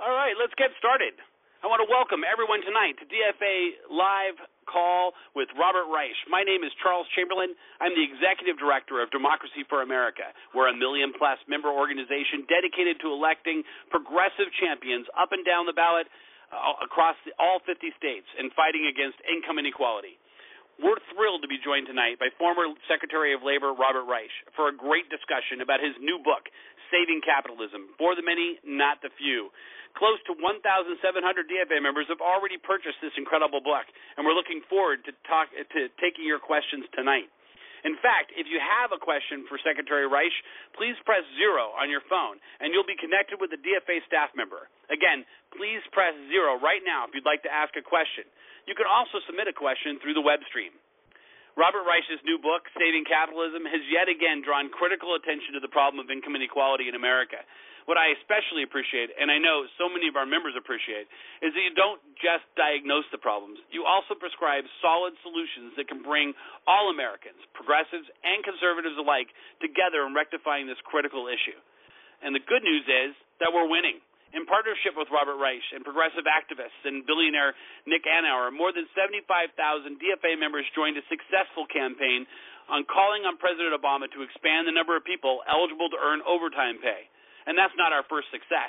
All right, let's get started. I want to welcome everyone tonight to DFA Live Call with Robert Reich. My name is Charles Chamberlain. I'm the Executive Director of Democracy for America. We're a million-plus member organization dedicated to electing progressive champions up and down the ballot across all 50 states and fighting against income inequality. We're thrilled to be joined tonight by former Secretary of Labor Robert Reich for a great discussion about his new book, Saving Capitalism, For the Many, Not the Few. Close to 1,700 DFA members have already purchased this incredible book, and we're looking forward to taking your questions tonight. In fact, if you have a question for Secretary Reich, please press 0 on your phone, and you'll be connected with a DFA staff member. Again, please press 0 right now if you'd like to ask a question. You can also submit a question through the web stream. Robert Reich's new book, Saving Capitalism, has yet again drawn critical attention to the problem of income inequality in America. What I especially appreciate, and I know so many of our members appreciate, is that you don't just diagnose the problems. You also prescribe solid solutions that can bring all Americans, progressives and conservatives alike, together in rectifying this critical issue. And the good news is that we're winning. In partnership with Robert Reich and progressive activists and billionaire Nick Anauer, more than 75,000 DFA members joined a successful campaign on calling on President Obama to expand the number of people eligible to earn overtime pay. And that's not our first success.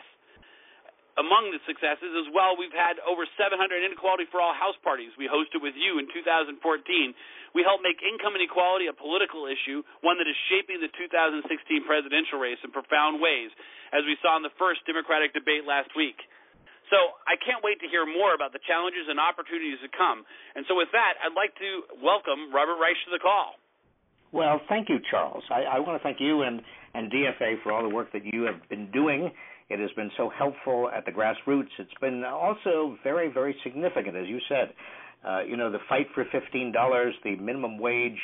Among the successes as well, we've had over 700 Inequality for All house parties we hosted with you in 2014. We helped make income inequality a political issue, one that is shaping the 2016 presidential race in profound ways, as we saw in the first Democratic debate last week. So I can't wait to hear more about the challenges and opportunities to come. And so with that, I'd like to welcome Robert Reich to the call. Well, thank you, Charles. I want to thank you and DFA for all the work that you have been doing. It has been so helpful at the grassroots. It's been also very, very significant, as you said. The fight for $15, the minimum wage,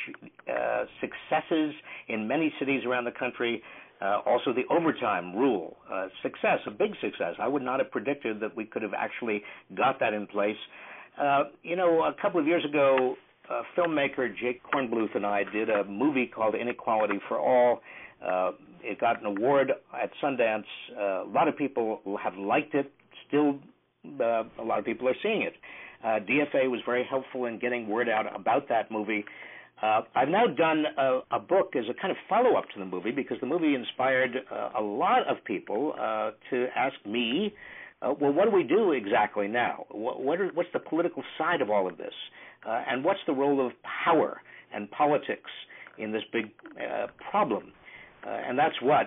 successes in many cities around the country, also the overtime rule, success, a big success. I would not have predicted that we could have actually got that in place. A couple of years ago, filmmaker Jake Kornbluth and I did a movie called Inequality for All. It got an award at Sundance. A lot of people have liked it. Still, a lot of people are seeing it. DFA was very helpful in getting word out about that movie. I've now done a book as a kind of follow-up to the movie because the movie inspired a lot of people to ask me, well, what do we do exactly now? What's the political side of all of this? And what's the role of power and politics in this big problem? And that's what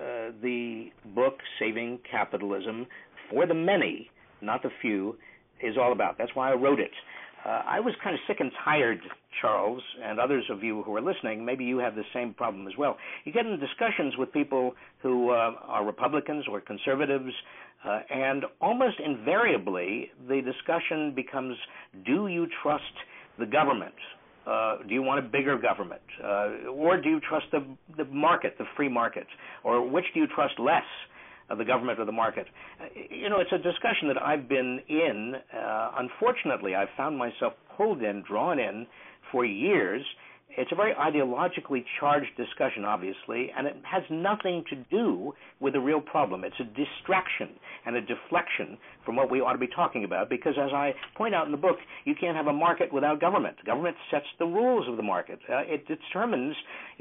the book, Saving Capitalism, For the Many, Not the Few, is all about. That's why I wrote it. I was kind of sick and tired, Charles, and others of you who are listening, maybe you have the same problem as well. You get in discussions with people who are Republicans or conservatives, and almost invariably the discussion becomes, do you trust the government? Do you want a bigger government? Or do you trust the market, the free market? Or which do you trust less, the government or the market? It's a discussion that I've been in. Unfortunately, I've found myself pulled in, drawn in for years. It's a very ideologically charged discussion, obviously, and it has nothing to do with the real problem. It's a distraction and a deflection from what we ought to be talking about because, as I point out in the book, you can't have a market without government. Government sets the rules of the market. It determines,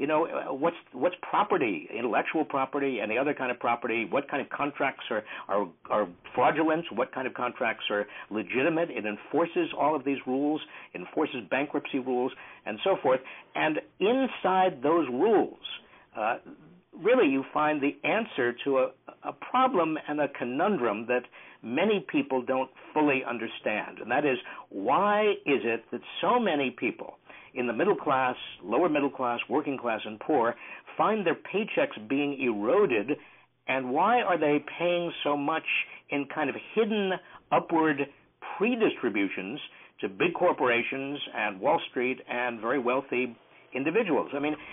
what's property, intellectual property, any other kind of property, what kind of contracts are fraudulent, what kind of contracts are legitimate. It enforces all of these rules, enforces bankruptcy rules, and so forth. And inside those rules, really you find the answer to a problem and a conundrum that many people don't fully understand. And that is, why is it that so many people in the middle class, lower middle class, working class, and poor find their paychecks being eroded, and why are they paying so much in kind of hidden upward pre-distributions to big corporations and Wall Street and very wealthy individuals? I mean,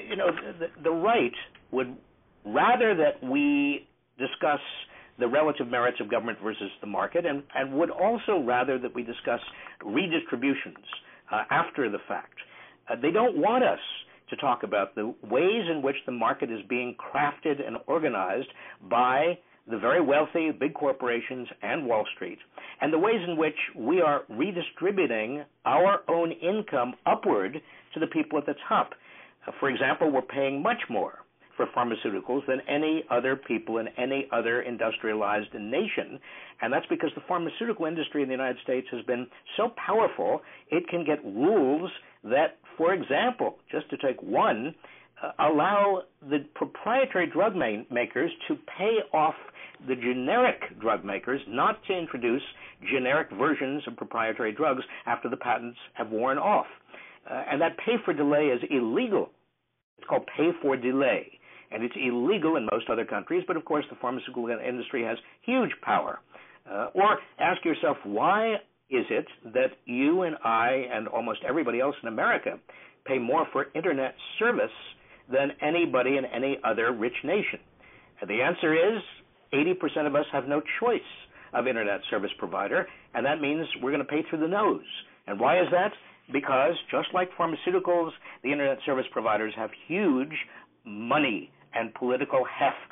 the right would rather that we discuss the relative merits of government versus the market, and would also rather that we discuss redistributions after the fact. They don't want us to talk about the ways in which the market is being crafted and organized by the very wealthy, big corporations, and Wall Street, and the ways in which we are redistributing our own income upward to the people at the top. For example, we're paying much more for pharmaceuticals than any other people in any other industrialized nation, and that's because the pharmaceutical industry in the United States has been so powerful, it can get rules that, for example, just to take one, allow the proprietary drug makers to pay off the generic drug makers not to introduce generic versions of proprietary drugs after the patents have worn off. And that pay for delay is illegal. It's called pay for delay. And it's illegal in most other countries, but of course the pharmaceutical industry has huge power. Or ask yourself, why is it that you and I and almost everybody else in America pay more for internet service than anybody in any other rich nation? And the answer is 80% of us have no choice of internet service provider, and that means we're going to pay through the nose. And why is that? Because just like pharmaceuticals, the internet service providers have huge money and political heft.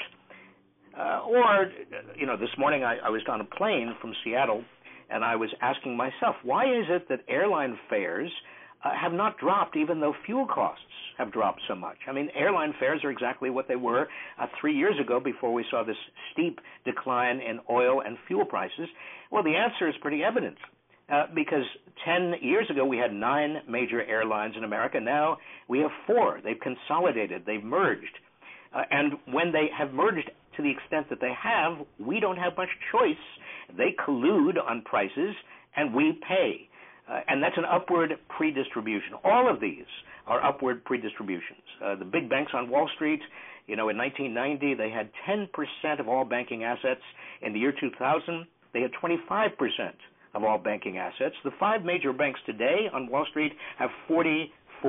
This morning I was on a plane from Seattle, and I was asking myself, why is it that airline fares have not dropped even though fuel costs have dropped so much? I mean, airline fares are exactly what they were 3 years ago before we saw this steep decline in oil and fuel prices. Well, the answer is pretty evident. Because 10 years ago we had 9 major airlines in America. Now we have 4. They've consolidated. They've merged. And when they have merged to the extent that they have, we don't have much choice. They collude on prices, and we pay. And that's an upward predistribution. All of these are upward predistributions. The big banks on Wall Street, in 1990, they had 10% of all banking assets. In the year 2000, they had 25% of all banking assets. The 5 major banks today on Wall Street have 44%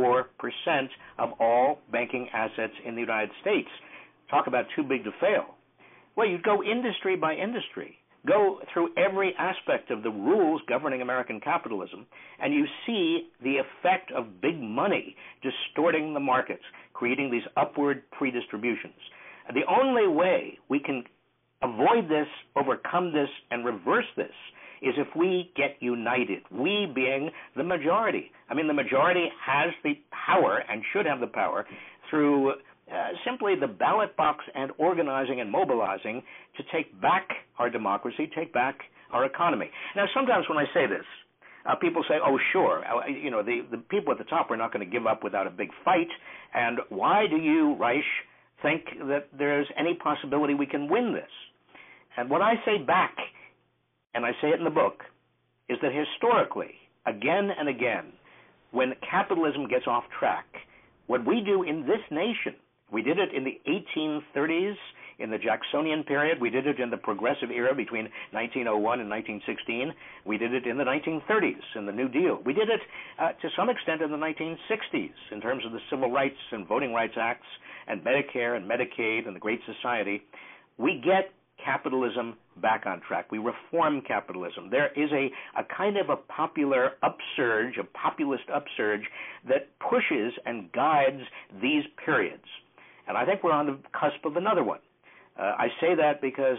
of all banking assets in the United States. Talk about too big to fail. Well, you go industry by industry, go through every aspect of the rules governing American capitalism, and you see the effect of big money distorting the markets, creating these upward predistributions. The only way we can avoid this, overcome this, and reverse this is if we get united, we being the majority. I mean, the majority has the power and should have the power through simply the ballot box and organizing and mobilizing to take back our democracy, take back our economy. Now, sometimes when I say this, people say, oh, sure, the people at the top are not going to give up without a big fight, and why do you, Reich, think that there's any possibility we can win this? And what I say back, and I say it in the book, is that historically, again and again, when capitalism gets off track, what we do in this nation, we did it in the 1830s, in the Jacksonian period. We did it in the progressive era between 1901 and 1916. We did it in the 1930s, in the New Deal. We did it to some extent in the 1960s in terms of the Civil Rights and Voting Rights Acts and Medicare and Medicaid and the Great Society. We get capitalism back on track. We reform capitalism. There is a kind of a popular upsurge, a populist upsurge that pushes and guides these periods. And I think we're on the cusp of another one. I say that because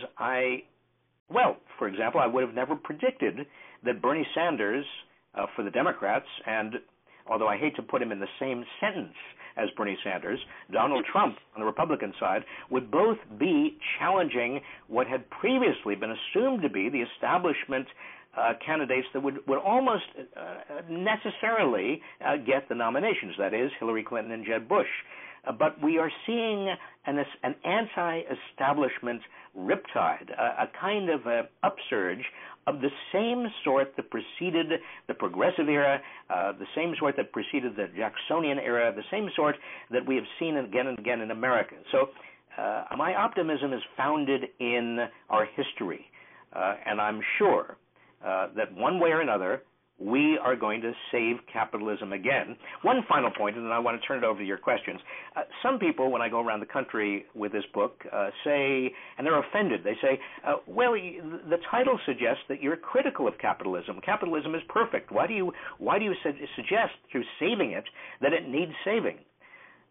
for example, I would have never predicted that Bernie Sanders for the Democrats, and although I hate to put him in the same sentence as Bernie Sanders, Donald Trump on the Republican side, would both be challenging what had previously been assumed to be the establishment candidates that would almost necessarily get the nominations, that is, Hillary Clinton and Jeb Bush. But we are seeing an anti-establishment riptide, a kind of upsurge of the same sort that preceded the progressive era, the same sort that preceded the Jacksonian era, the same sort that we have seen again and again in America. So my optimism is founded in our history, and I'm sure that one way or another, we are going to save capitalism again. One final point, and then I want to turn it over to your questions. Some people, when I go around the country with this book, say, and they're offended, they say, the title suggests that you're critical of capitalism. Capitalism is perfect. Why do you suggest through saving it that it needs saving?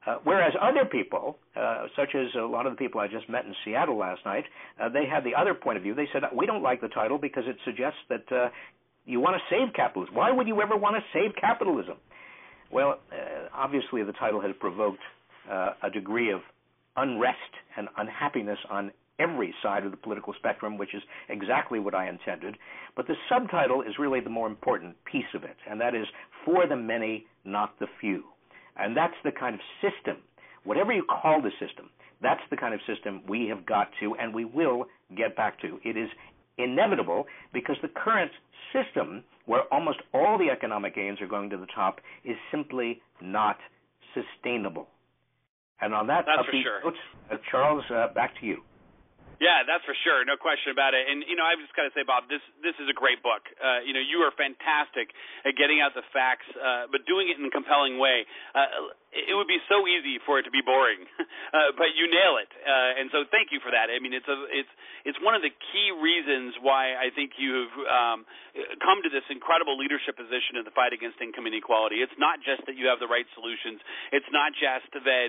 Whereas other people, such as a lot of the people I just met in Seattle last night, they had the other point of view. They said, we don't like the title because it suggests that you want to save capitalism. Why would you ever want to save capitalism? Well, obviously the title has provoked a degree of unrest and unhappiness on every side of the political spectrum, which is exactly what I intended. But the subtitle is really the more important piece of it, and that is for the many, not the few. And that's the kind of system, whatever you call the system, that's the kind of system we have got to and we will get back to. It is inevitable because the current system, where almost all the economic gains are going to the top, is simply not sustainable. And on that upbeat note, Charles, back to you. Yeah, that's for sure. No question about it. And, I've just got to say, Bob, this is a great book. You are fantastic at getting out the facts, but doing it in a compelling way. It would be so easy for it to be boring, but you nail it. And so thank you for that. I mean, it's one of the key reasons why I think you've come to this incredible leadership position in the fight against income inequality. It's not just that you have the right solutions. It's not just that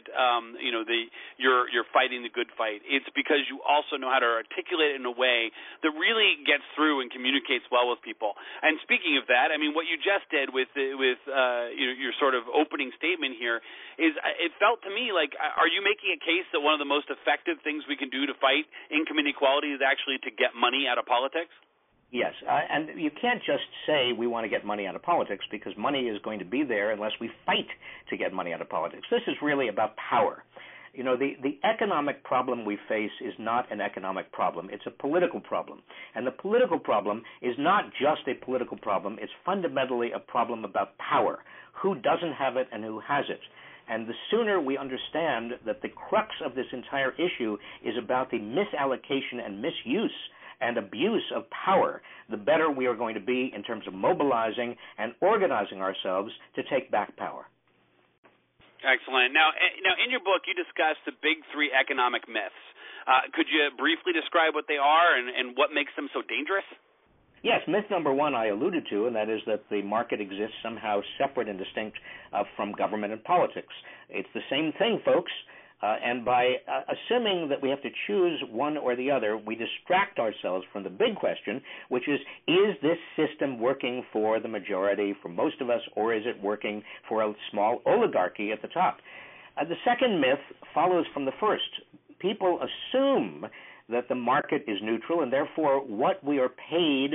you're fighting the good fight. It's because you also know how to articulate it in a way that really gets through and communicates well with people. And speaking of that, I mean, what you just did with your sort of opening statement here is, it felt to me like, are you making a case that one of the most effective things we can do to fight income inequality is actually to get money out of politics? Yes, and you can't just say we want to get money out of politics, because money is going to be there unless we fight to get money out of politics. This is really about power. The economic problem we face is not an economic problem. It's a political problem. And the political problem is not just a political problem. It's fundamentally a problem about power. Who doesn't have it and who has it? And the sooner we understand that the crux of this entire issue is about the misallocation and misuse and abuse of power, the better we are going to be in terms of mobilizing and organizing ourselves to take back power. Excellent. Now, in your book, you discuss the big three economic myths. Could you briefly describe what they are and what makes them so dangerous? Yes, myth number one I alluded to, and that is that the market exists somehow separate and distinct from government and politics. It's the same thing, folks. And by assuming that we have to choose one or the other, we distract ourselves from the big question, which is this system working for the majority, for most of us, or is it working for a small oligarchy at the top? The second myth follows from the first. People assume that the market is neutral, and therefore what we are paid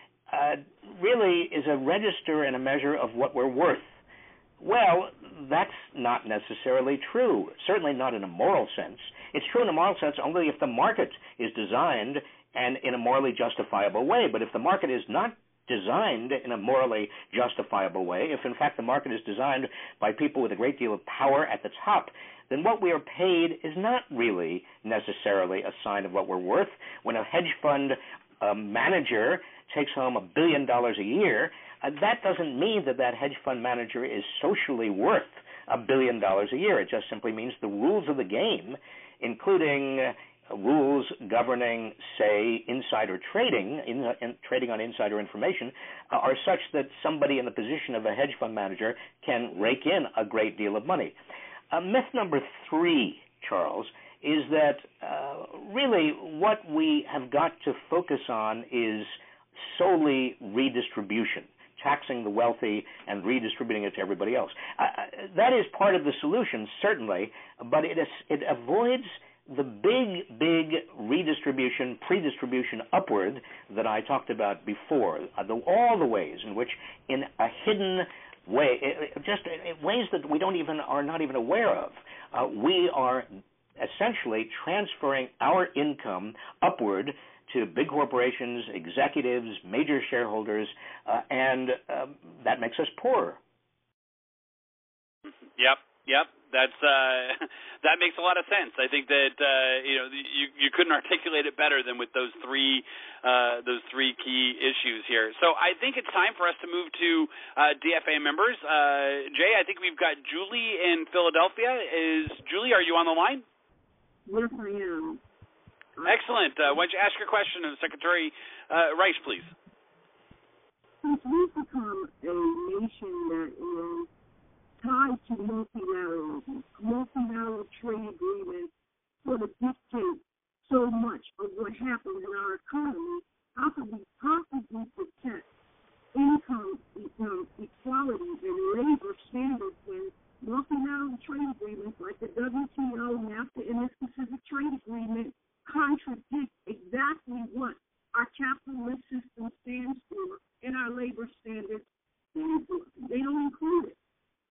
really is a register and a measure of what we're worth. Well, that's not necessarily true, certainly not in a moral sense. It's true in a moral sense only if the market is designed and in a morally justifiable way. But if the market is not designed in a morally justifiable way, if in fact the market is designed by people with a great deal of power at the top, then what we are paid is not really necessarily a sign of what we're worth. When a hedge fund manager takes home $1 billion a year, that doesn't mean that hedge fund manager is socially worth $1 billion a year. It just simply means the rules of the game, including rules governing, say, insider trading, trading on insider information, are such that somebody in the position of a hedge fund manager can rake in a great deal of money. Myth number three, Charles, is that really what we have got to focus on is solely redistribution, taxing the wealthy and redistributing it to everybody else. That is part of the solution, certainly, but it avoids the big redistribution, predistribution upward that I talked about before, all the ways in which, in a hidden way, just ways that we are not even aware of, we are essentially transferring our income upward to big corporations, executives, major shareholders, and that makes us poorer. Yep. That makes a lot of sense. I think that you couldn't articulate it better than with those three key issues here. So I think it's time for us to move to DFA members. Jay, I think we've got Julie in Philadelphia. Julie, are you on the line? Yes, I am. Excellent. Why don't you ask your question of Secretary Reich, please? Since we've become a nation that is tied to multilateralism. Multilateral trade agreements sort of dictate so much of what happens in our economy. How can we possibly protect income equality and labor standards when multilateral trade agreements like the WTO, NAFTA, and this specific trade agreement contradict exactly what our capitalist system stands for and our labor standards stand for? They don't include it.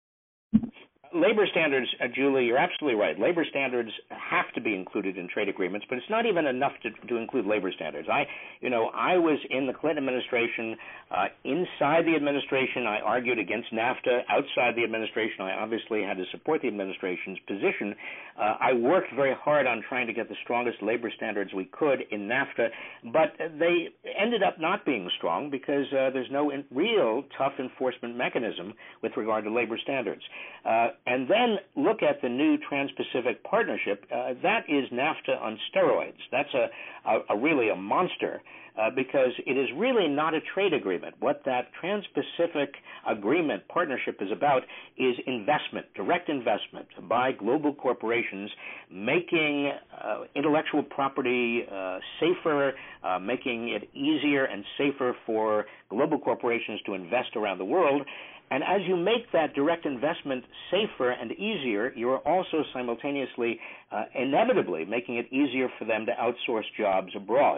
Labor standards, Julie, you're absolutely right. Labor standards have to be included in trade agreements, but it's not even enough to include labor standards. I was in the Clinton administration. Inside the administration, I argued against NAFTA. Outside the administration, I obviously had to support the administration's position. I worked very hard on trying to get the strongest labor standards we could in NAFTA, but they ended up not being strong because there's no real tough enforcement mechanism with regard to labor standards. And then look at the new Trans-Pacific Partnership. That is NAFTA on steroids. That's really a monster because it is really not a trade agreement. What that Trans-Pacific Agreement partnership is about is investment, direct investment by global corporations, making intellectual property safer, making it easier and safer for global corporations to invest around the world. And as you make that direct investment safer and easier, you are also simultaneously, inevitably, making it easier for them to outsource jobs abroad.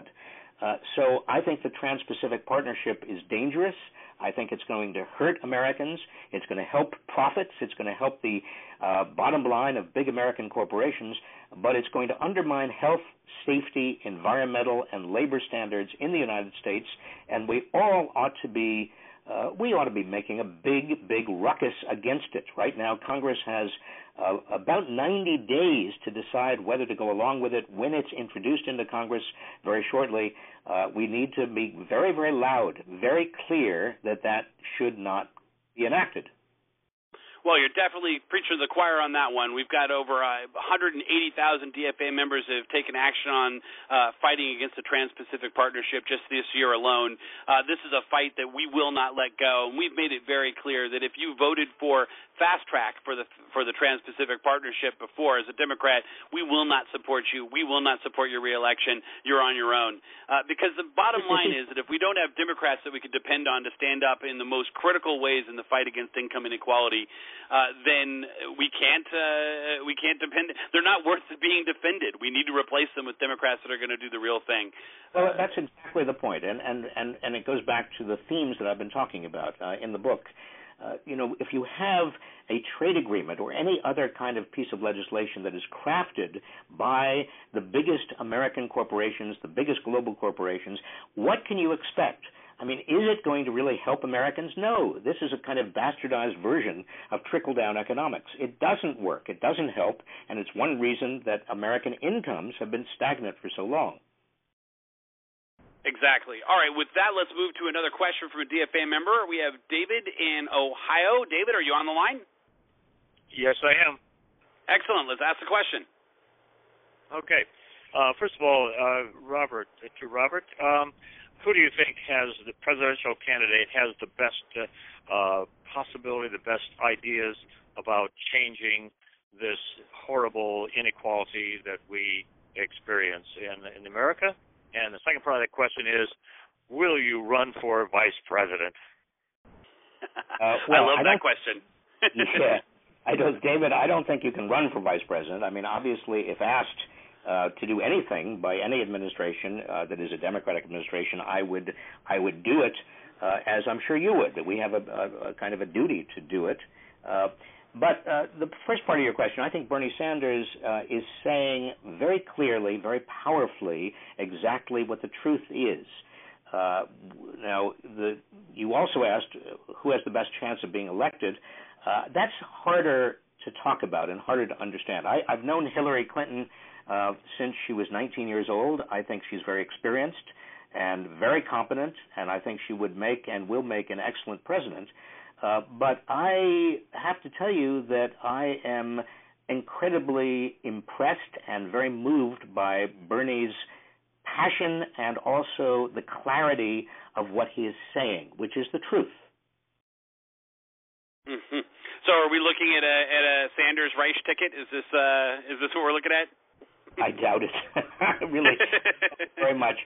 So I think the Trans-Pacific Partnership is dangerous. I think it's going to hurt Americans. It's going to help profits. It's going to help the bottom line of big American corporations, but it's going to undermine health, safety, environmental, and labor standards in the United States, and we all ought to be making a big ruckus against it. Right now, Congress has about 90 days to decide whether to go along with it. When it's introduced into Congress very shortly, we need to be very, very loud, very clear that should not be enacted. Well, you're definitely preaching to the choir on that one. We've got over 180,000 DFA members that have taken action on fighting against the Trans-Pacific Partnership just this year alone. This is a fight that we will not let go, and we've made it very clear that if you voted for fast track for the Trans-Pacific Partnership before as a Democrat, we will not support you. We will not support your reelection. You're on your own. Because the bottom line is that if we don't have Democrats that we can depend on to stand up in the most critical ways in the fight against income inequality, then we can't depend. They're not worth being defended. We need to replace them with Democrats that are going to do the real thing. Well, that's exactly the point, and it goes back to the themes that I've been talking about in the book. If you have a trade agreement or any other kind of piece of legislation that is crafted by the biggest American corporations, the biggest global corporations, what can you expect? I mean, is it going to really help Americans? No. This is a kind of bastardized version of trickle-down economics. It doesn't work. It doesn't help, and it's one reason that American incomes have been stagnant for so long. Exactly. All right, with that, let's move to another question from a DFA member. We have David in Ohio. David, are you on the line? Yes, I am. Excellent. Let's ask the question. Okay. First of all, Robert, who do you think has the presidential candidate has the best possibility, the best ideas about changing this horrible inequality that we experience in America? And the second part of that question is, will you run for vice president? I love that question. Yeah, David, I don't think you can run for vice president. I mean, obviously, if asked to do anything by any administration that is a Democratic administration, I would do it, as I'm sure you would, that we have a kind of a duty to do it. But the first part of your question, I think Bernie Sanders is saying very clearly, very powerfully, exactly what the truth is. Now, you also asked who has the best chance of being elected. That's harder to talk about and harder to understand. I've known Hillary Clinton since she was 19 years old. I think she's very experienced and very competent, and I think she would make and will make an excellent president. But I have to tell you that I am incredibly impressed and very moved by Bernie's passion and also the clarity of what he is saying, which is the truth. Mm-hmm. So are we looking at a Sanders Reich ticket? Is this what we're looking at? I doubt it. Really, very much.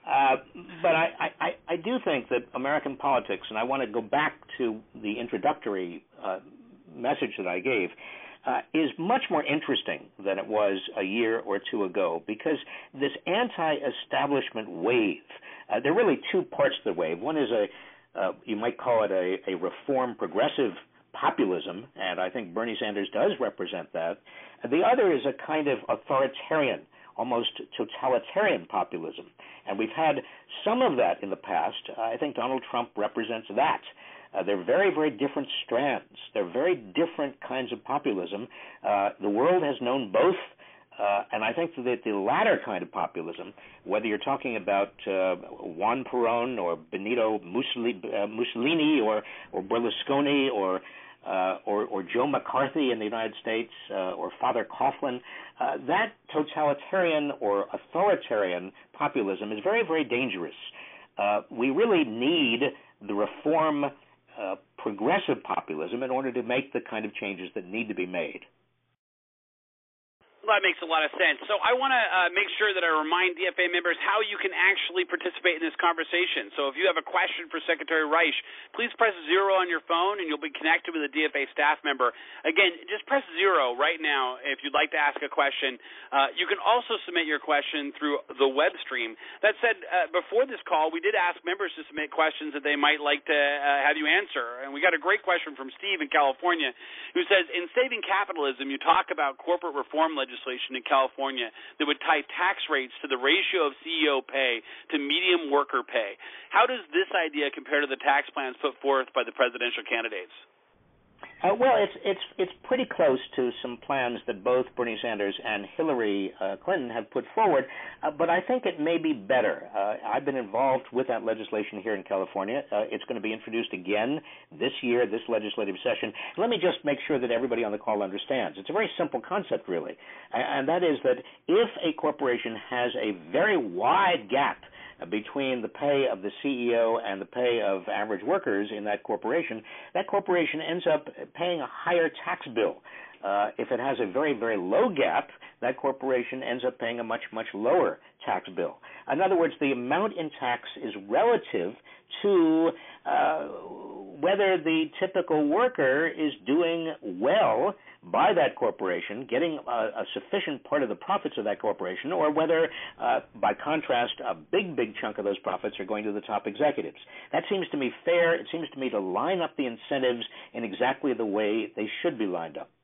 But I do think that American politics, and I want to go back to the introductory message that I gave, is much more interesting than it was a year or two ago, because this anti-establishment wave, there are really two parts to the wave. One is you might call it a reform progressive populism, and I think Bernie Sanders does represent that. The other is a kind of authoritarian, almost totalitarian populism, and we've had some of that in the past. I think Donald Trump represents that. They're very, very different strands. They're very different kinds of populism. The world has known both, and I think that the latter kind of populism, whether you're talking about Juan Perón or Benito Mussolini or Berlusconi or Joe McCarthy in the United States or Father Coughlin, that totalitarian or authoritarian populism is very, very dangerous. We really need the reform progressive populism in order to make the kind of changes that need to be made. Well, that makes a lot of sense. So I want to make sure that I remind DFA members how you can actually participate in this conversation. So if you have a question for Secretary Reich, please press 0 on your phone, and you'll be connected with a DFA staff member. Again, just press 0 right now if you'd like to ask a question. You can also submit your question through the web stream. That said, before this call, we did ask members to submit questions that they might like to have you answer. And we got a great question from Steve in California, who says, in Saving Capitalism, you talk about corporate reform legislation in California that would tie tax rates to the ratio of CEO pay to median worker pay. How does this idea compare to the tax plans put forth by the presidential candidates? Well, it's pretty close to some plans that both Bernie Sanders and Hillary Clinton have put forward, but I think it may be better. I've been involved with that legislation here in California. It's going to be introduced again this year, this legislative session. Let me just make sure that everybody on the call understands. It's a very simple concept, really, and that is that if a corporation has a very wide gap between the pay of the CEO and the pay of average workers in that corporation ends up paying a higher tax bill. If it has a very, very low gap, that corporation ends up paying a much, much lower tax bill. In other words, the amount in tax is relative to whether the typical worker is doing well by that corporation, getting a sufficient part of the profits of that corporation, or whether, by contrast, a big, big chunk of those profits are going to the top executives. That seems to me fair. It seems to me to line up the incentives in exactly the way they should be lined up.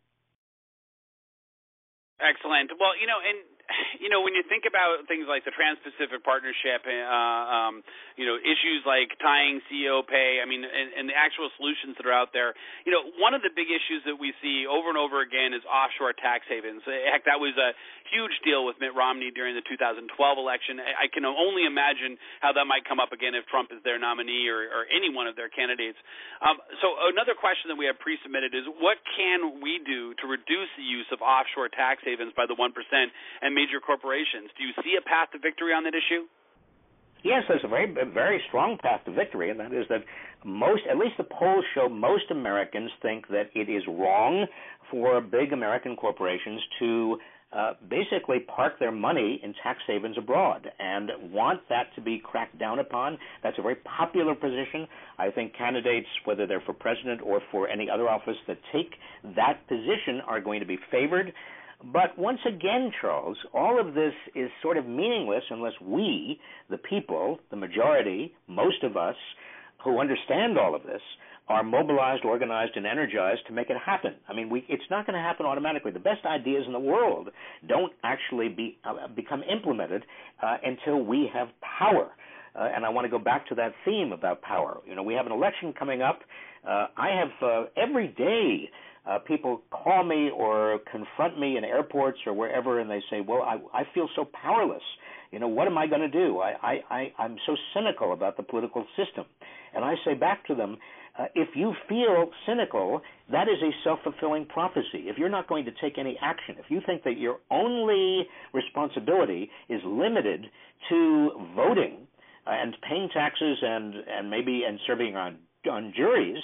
Excellent. Well, when you think about things like the Trans-Pacific Partnership, issues like tying CEO pay, and the actual solutions that are out there, one of the big issues that we see over and over again is offshore tax havens. Heck, that was a huge deal with Mitt Romney during the 2012 election. I can only imagine how that might come up again if Trump is their nominee or any one of their candidates. So another question that we have pre-submitted is, what can we do to reduce the use of offshore tax havens by the 1% and major corporations? Do you see a path to victory on that issue? Yes, there's a very, very strong path to victory, and that is that at least the polls show most Americans think that it is wrong for big American corporations to basically park their money in tax havens abroad and want that to be cracked down upon. That's a very popular position. I think candidates, whether they're for president or for any other office that take that position, are going to be favored. But once again, Charles, all of this is sort of meaningless unless we, the people, the majority, most of us who understand all of this, are mobilized, organized, and energized to make it happen. It's not going to happen automatically. The best ideas in the world don't actually become implemented until we have power. And I want to go back to that theme about power. We have an election coming up. I have every day people call me or confront me in airports or wherever, and they say, well, I feel so powerless. What am I going to do? I'm so cynical about the political system. And I say back to them, if you feel cynical, that is a self-fulfilling prophecy. If you're not going to take any action, if you think that your only responsibility is limited to voting and paying taxes and maybe serving on juries,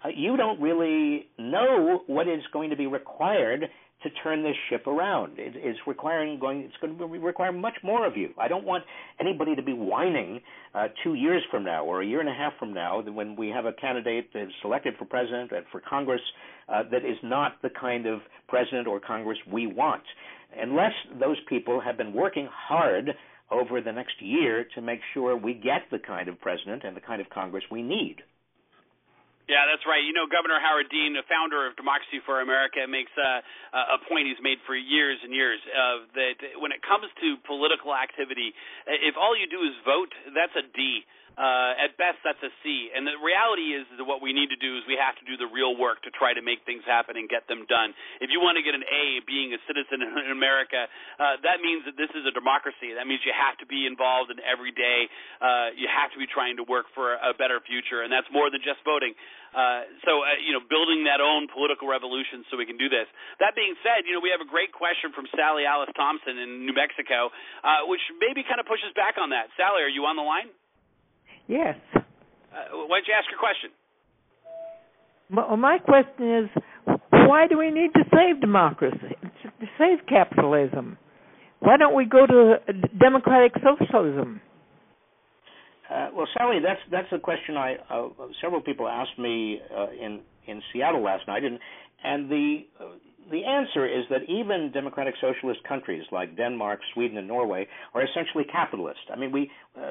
you don't really know what is going to be required to turn this ship around. It's going to require much more of you. I don't want anybody to be whining 2 years from now or a year and a half from now when we have a candidate that's selected for president and for Congress that is not the kind of president or Congress we want, unless those people have been working hard over the next year to make sure we get the kind of president and the kind of Congress we need. Yeah, that's right. You know, Governor Howard Dean, the founder of Democracy for America, makes a point he's made for years and years that when it comes to political activity, if all you do is vote, that's a D. At best, that's a C. And the reality is that what we need to do is we have to do the real work to try to make things happen and get them done. If you want to get an A, being a citizen in America, that means that this is a democracy. That means you have to be involved in every day. You have to be trying to work for a better future, and that's more than just voting. Building that own political revolution so we can do this. That being said, we have a great question from Sally Alice Thompson in New Mexico, which maybe kind of pushes back on that. Sally, are you on the line? Yes. Why don't you ask your question? Well, my question is, why do we need to save democracy, to save capitalism? Why don't we go to democratic socialism? Well, Sally, that's a question several people asked me in Seattle last night, and the answer is that even democratic socialist countries like Denmark, Sweden, and Norway are essentially capitalist. I mean,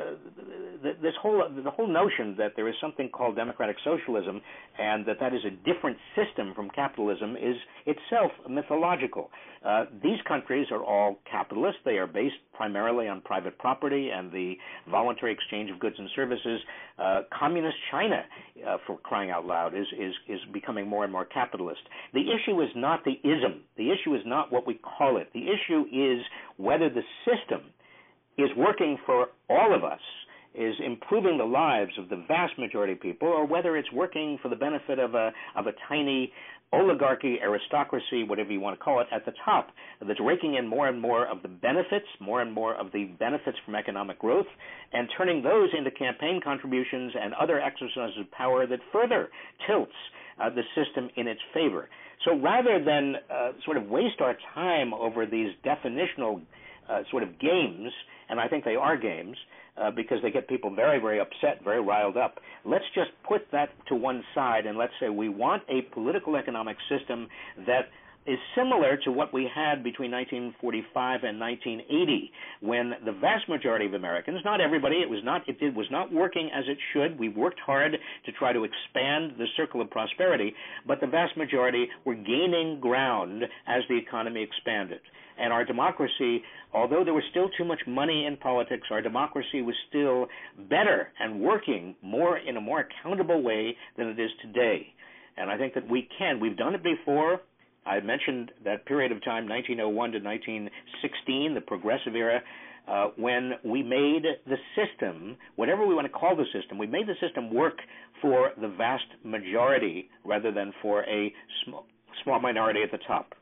the whole notion that there is something called democratic socialism and that is a different system from capitalism is itself mythological. These countries are all capitalist. They are based primarily on private property and the voluntary exchange of goods and services. Communist China, for crying out loud, is becoming more and more capitalist. The issue is not the ism. The issue is not what we call it. The issue is whether the system is working for all of us, is improving the lives of the vast majority of people, or whether it's working for the benefit of a tiny oligarchy, aristocracy, whatever you want to call it, at the top, that's raking in more and more of the benefits, more and more of the benefits from economic growth, and turning those into campaign contributions and other exercises of power that further tilts the system in its favor. So rather than sort of waste our time over these definitional sort of games, and I think they are games, because they get people very, very upset, very riled up. Let's just put that to one side and let's say we want a political economic system that is similar to what we had between 1945 and 1980, when the vast majority of Americans, not everybody, it was not working as it should. We worked hard to try to expand the circle of prosperity, but the vast majority were gaining ground as the economy expanded. And our democracy, although there was still too much money in politics, our democracy was still better and working in a more accountable way than it is today. And I think that we've done it before. I mentioned that period of time, 1901 to 1916, the progressive era, when we made the system, whatever we want to call the system, we made the system work for the vast majority rather than for a small minority at the top.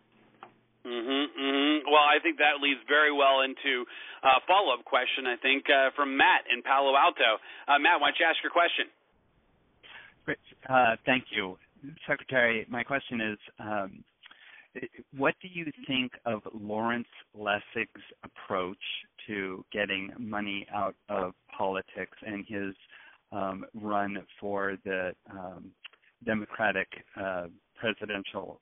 Well, I think that leads very well into a follow-up question, I think, from Matt in Palo Alto. Matt, why don't you ask your question? Great. Thank you. Secretary, my question is, what do you think of Lawrence Lessig's approach to getting money out of politics and his run for the Democratic presidential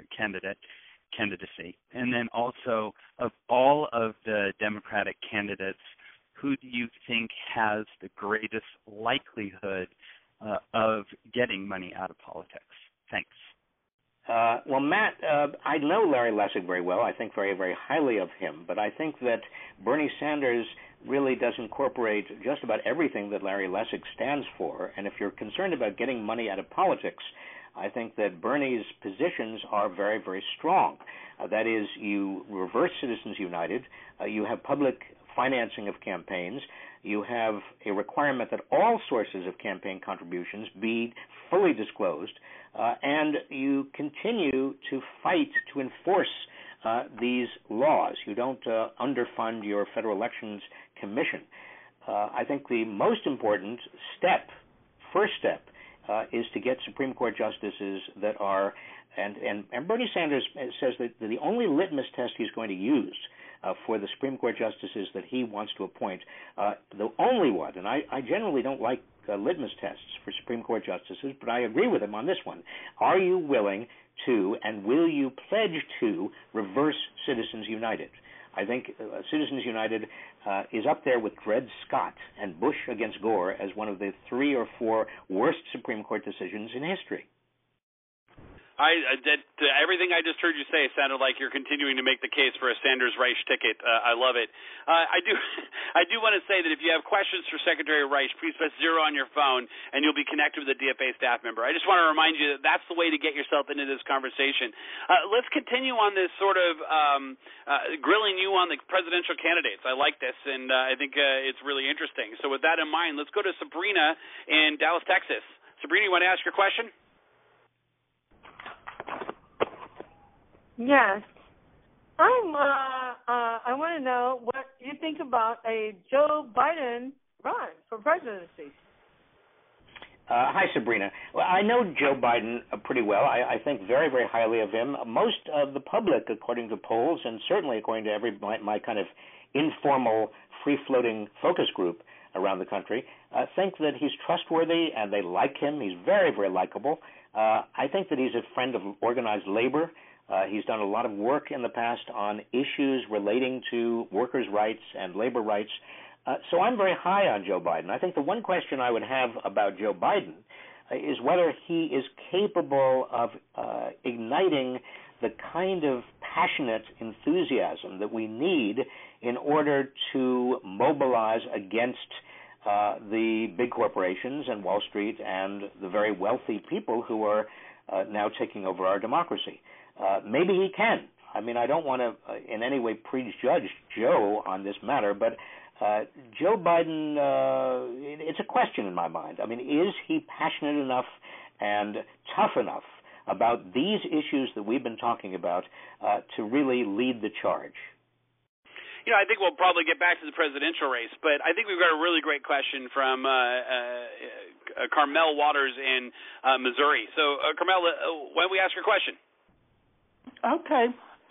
candidacy? And then also, of all of the Democratic candidates, who do you think has the greatest likelihood of getting money out of politics? Thanks. Well, Matt, I know Larry Lessig very well. I think very, very highly of him. But I think that Bernie Sanders really does incorporate just about everything that Larry Lessig stands for. And if you're concerned about getting money out of politics, I think that Bernie's positions are very, very strong. That is, you reverse Citizens United, you have public financing of campaigns, you have a requirement that all sources of campaign contributions be fully disclosed, and you continue to fight to enforce these laws. You don't underfund your Federal Elections Commission. I think the most important first step, is to get Supreme Court justices that are, and Bernie Sanders says that the only litmus test he's going to use for the Supreme Court justices that he wants to appoint, the only one, and I generally don't like litmus tests for Supreme Court justices, but I agree with him on this one. Are you willing to, and will you pledge to, reverse Citizens United? I think Citizens United is up there with Dred Scott and Bush against Gore as one of the 3 or 4 worst Supreme Court decisions in history. Everything I just heard you say sounded like you're continuing to make the case for a Sanders-Reich ticket. I love it. I do want to say that if you have questions for Secretary Reich, please press 0 on your phone, and you'll be connected with a DFA staff member. I just want to remind you that that's the way to get yourself into this conversation. Let's continue on this sort of grilling you on the presidential candidates. I like this, and I think it's really interesting. So with that in mind, let's go to Sabrina in Dallas, Texas. Sabrina, you want to ask your question? Yes. I want to know what you think about a Joe Biden run for presidency. Hi, Sabrina. Well, I know Joe Biden pretty well. I think very, very highly of him. Most of the public, according to polls, and certainly according to my kind of informal, free-floating focus group around the country, think that he's trustworthy and they like him. He's very, very likable. I think that he's a friend of organized labor. He's done a lot of work in the past on issues relating to workers' rights and labor rights. So I'm very high on Joe Biden. I think the one question I would have about Joe Biden is whether he is capable of igniting the kind of passionate enthusiasm that we need in order to mobilize against the big corporations and Wall Street and the very wealthy people who are now taking over our democracy. Maybe he can. I mean, I don't want to in any way prejudge Joe on this matter, but Joe Biden, it's a question in my mind. I mean, is he passionate enough and tough enough about these issues that we've been talking about to really lead the charge? You know, I think we'll probably get back to the presidential race, but I think we've got a really great question from Carmel Waters in Missouri. So, Carmel, why don't we ask your question? Okay.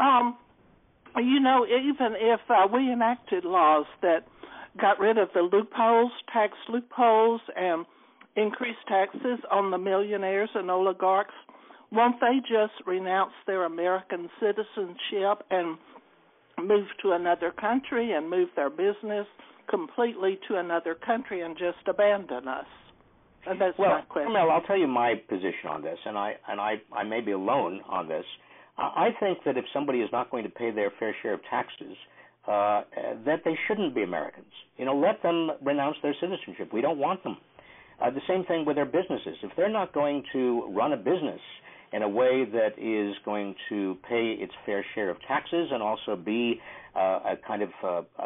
You know, even if we enacted laws that got rid of the loopholes, tax loopholes, and increased taxes on the millionaires and oligarchs, won't they just renounce their American citizenship and move to another country and move their business completely to another country and just abandon us? And that's my question. Well, I'll tell you my position on this, and I may be alone on this. I think that if somebody is not going to pay their fair share of taxes, that they shouldn't be Americans. You know, let them renounce their citizenship. We don't want them. The same thing with their businesses. If they're not going to run a business in a way that is going to pay its fair share of taxes and also be a kind of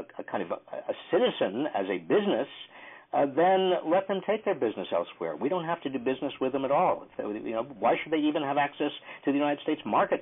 a citizen as a business, then let them take their business elsewhere. We don't have to do business with them at all. You know, why should they even have access to the United States market?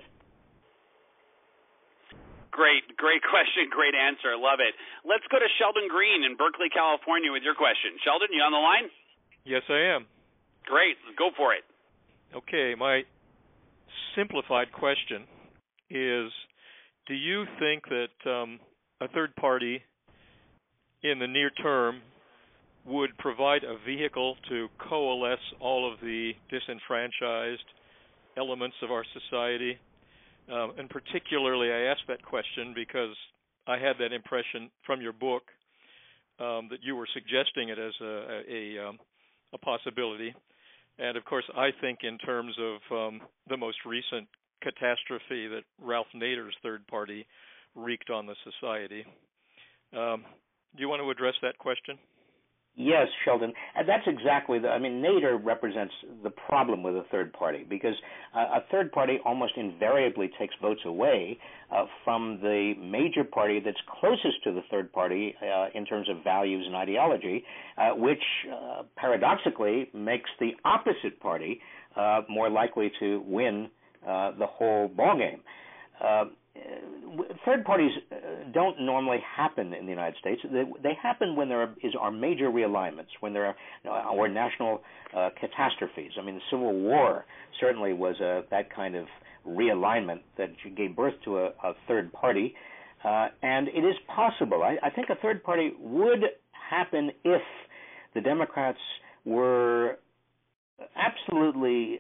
Great question, great answer. Love it. Let's go to Sheldon Green in Berkeley, California with your question. Sheldon, you on the line? Yes, I am. Great. Go for it. Okay, my simplified question is, do you think that a third party in the near term would provide a vehicle to coalesce all of the disenfranchised elements of our society? And particularly, I asked that question because I had that impression from your book that you were suggesting it as a possibility. And, of course, I think in terms of the most recent catastrophe that Ralph Nader's third party wreaked on the society. Do you want to address that question? Yes, Sheldon. That's exactly Nader represents the problem with a third party, because a third party almost invariably takes votes away from the major party that's closest to the third party in terms of values and ideology, which paradoxically makes the opposite party more likely to win the whole ballgame. third parties don't normally happen in the United States. They happen when there are major realignments, when there are or national catastrophes. I mean, the Civil War certainly was that kind of realignment that gave birth to a third party, and it is possible. I think a third party would happen if the Democrats were absolutely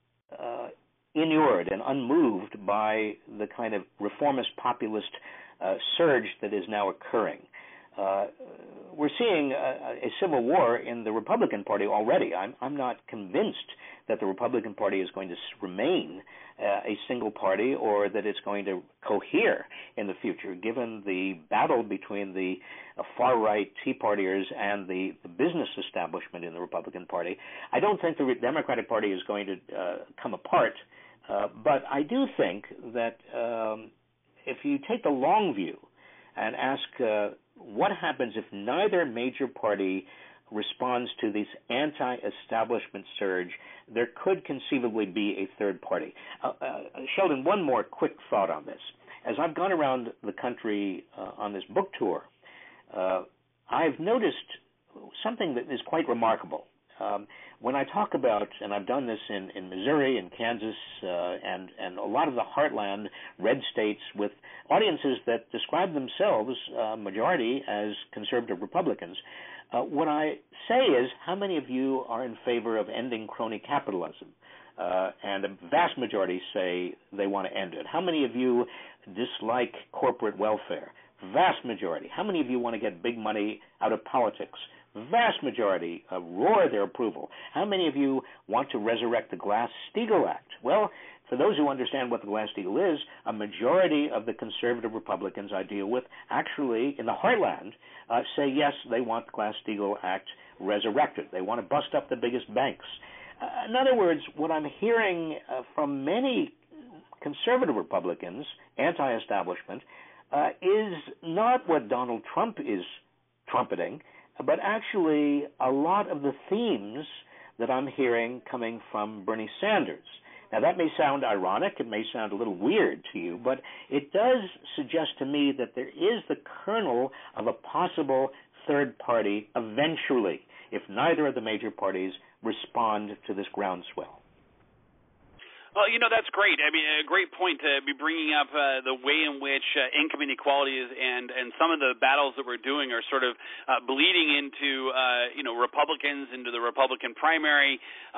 inured and unmoved by the kind of reformist populist surge that is now occurring. We're seeing a civil war in the Republican Party already. I'm not convinced that the Republican Party is going to remain a single party or that it's going to cohere in the future, given the battle between the far-right Tea Partiers and the business establishment in the Republican Party. I don't think the Democratic Party is going to come apart, but I do think that if you take the long view and ask what happens if neither major party responds to this anti-establishment surge, there could conceivably be a third party. Sheldon, one more quick thought on this. As I've gone around the country on this book tour, I've noticed something that is quite remarkable. When I talk about, and I've done this in Missouri and Kansas and a lot of the heartland red states with audiences that describe themselves, majority, as conservative Republicans, what I say is, how many of you are in favor of ending crony capitalism? And a vast majority say they want to end it. How many of you dislike corporate welfare? Vast majority. How many of you want to get big money out of politics? Vast majority roar their approval. How many of you want to resurrect the Glass-Steagall Act? Well, for those who understand what the Glass-Steagall is, a majority of the conservative Republicans I deal with actually, in the heartland, say yes, they want the Glass-Steagall Act resurrected. They want to bust up the biggest banks. In other words, what I'm hearing from many conservative Republicans, anti-establishment, is not what Donald Trump is trumpeting, but actually a lot of the themes that I'm hearing coming from Bernie Sanders. Now, that may sound ironic, it may sound a little weird to you, but it does suggest to me that there is the kernel of a possible third party eventually, if neither of the major parties respond to this groundswell. Well, that's great. I mean, a great point to be bringing up the way in which income inequality is and some of the battles that we're doing are sort of bleeding into, Republicans, into the Republican primary,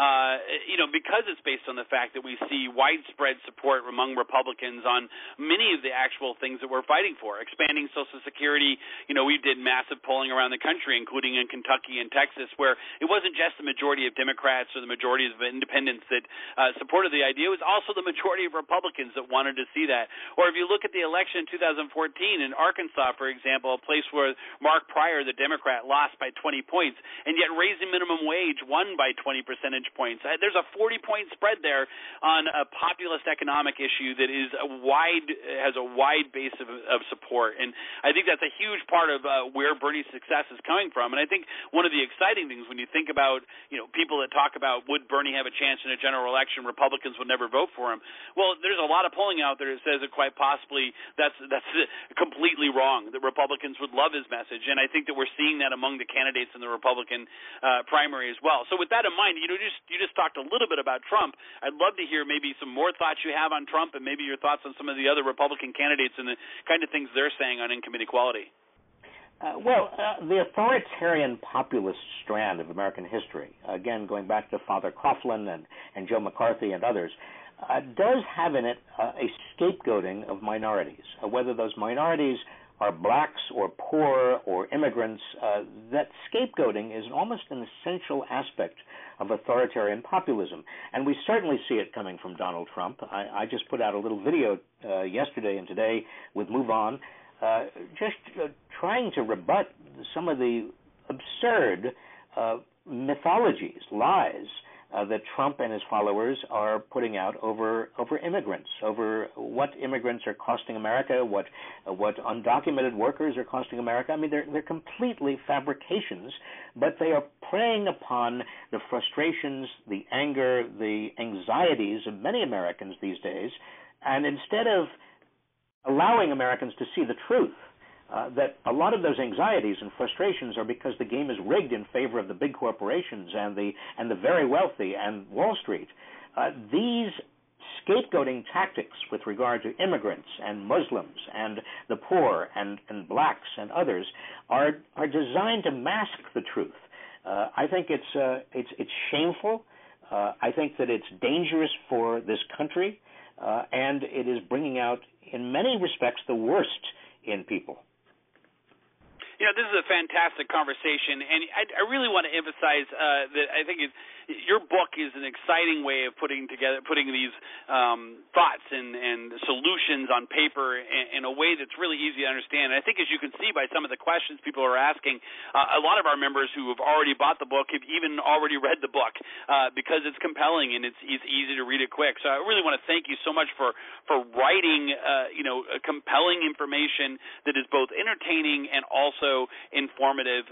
because it's based on the fact that we see widespread support among Republicans on many of the actual things that we're fighting for. Expanding Social Security, we did massive polling around the country, including in Kentucky and Texas, where it wasn't just the majority of Democrats or the majority of independents that supported the idea. It was also the majority of Republicans that wanted to see that. Or if you look at the election in 2014 in Arkansas, for example, a place where Mark Pryor, the Democrat, lost by 20 points, and yet raising minimum wage won by 20 percentage points. There's a 40-point spread there on a populist economic issue that has a wide base of support. And I think that's a huge part of where Bernie's success is coming from. And I think one of the exciting things when you think about, people that talk about would Bernie have a chance in a general election, Republicans would never vote for him. Well, there's a lot of polling out there that says that quite possibly that's completely wrong, that Republicans would love his message, and I think that we're seeing that among the candidates in the Republican primary as well. So with that in mind, you just talked a little bit about Trump. I'd love to hear maybe some more thoughts you have on Trump and maybe your thoughts on some of the other Republican candidates and the kind of things they're saying on income inequality. The authoritarian populist strand of American history, again, going back to Father Coughlin and Joe McCarthy and others, does have in it a scapegoating of minorities. Whether those minorities are blacks or poor or immigrants, that scapegoating is almost an essential aspect of authoritarian populism. And we certainly see it coming from Donald Trump. I just put out a little video yesterday and today with Move On, trying to rebut some of the absurd mythologies, lies that Trump and his followers are putting out over immigrants, over what immigrants are costing America, what undocumented workers are costing America. I mean, they're completely fabrications, but they are preying upon the frustrations, the anger, the anxieties of many Americans these days. And instead of allowing Americans to see the truth. That a lot of those anxieties and frustrations are because the game is rigged in favor of the big corporations and the very wealthy and Wall Street. These scapegoating tactics with regard to immigrants and Muslims and the poor and blacks and others are designed to mask the truth. I think it's shameful. I think that it's dangerous for this country, and it is bringing out, in many respects, the worst in people. You know, this is a fantastic conversation, and I really want to emphasize that I think your book is an exciting way of putting these thoughts and solutions on paper in a way that's really easy to understand. And I think, as you can see by some of the questions people are asking, a lot of our members who have already bought the book have even already read the book because it's compelling and it's easy to read it quick. So I really want to thank you so much for writing compelling information that is both entertaining and also informative.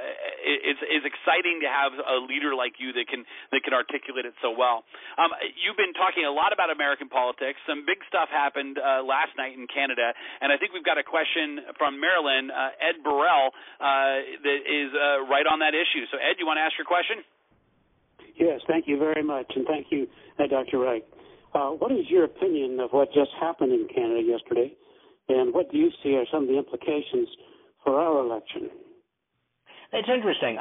It's exciting to have a leader like you that can articulate it so well. You've been talking a lot about American politics. Some big stuff happened last night in Canada, and I think we've got a question from Maryland, Ed Burrell, that is right on that issue. So, Ed, you want to ask your question? Yes, thank you very much, and thank you, Dr. Reich. What is your opinion of what just happened in Canada yesterday, and what do you see are some of the implications for our election? It's interesting.